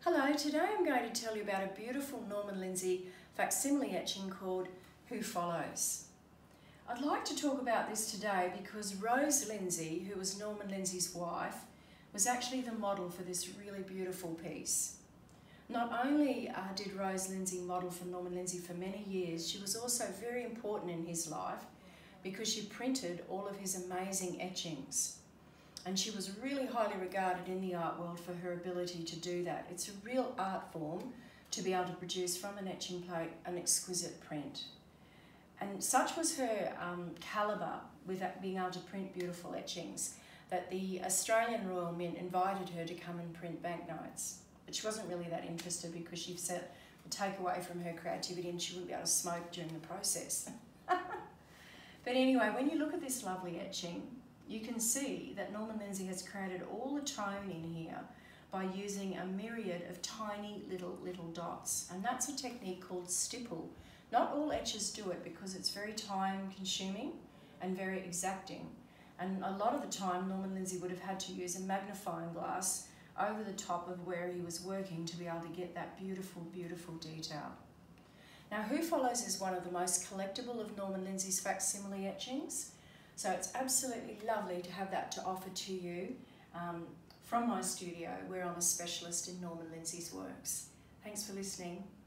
Hello, today I'm going to tell you about a beautiful Norman Lindsay facsimile etching called Who Follows. I'd like to talk about this today because Rose Lindsay, who was Norman Lindsay's wife, was actually the model for this really beautiful piece. Not only did Rose Lindsay model for Norman Lindsay for many years, she was also very important in his life because she printed all of his amazing etchings. And she was really highly regarded in the art world for her ability to do that. It's a real art form to be able to produce from an etching plate an exquisite print. And such was her calibre with being able to print beautiful etchings that the Australian Royal Mint invited her to come and print banknotes. But she wasn't really that interested because she said it would take away from her creativity and she wouldn't be able to smoke during the process. But anyway, when you look at this lovely etching, you can see that Norman Lindsay has created all the tone in here by using a myriad of tiny little dots. And that's a technique called stipple. Not all etchers do it because it's very time consuming and very exacting. And a lot of the time Norman Lindsay would have had to use a magnifying glass over the top of where he was working to be able to get that beautiful, beautiful detail. Now, Who Follows is one of the most collectible of Norman Lindsay's facsimile etchings. So it's absolutely lovely to have that to offer to you from my studio where I'm a specialist in Norman Lindsay's works. Thanks for listening.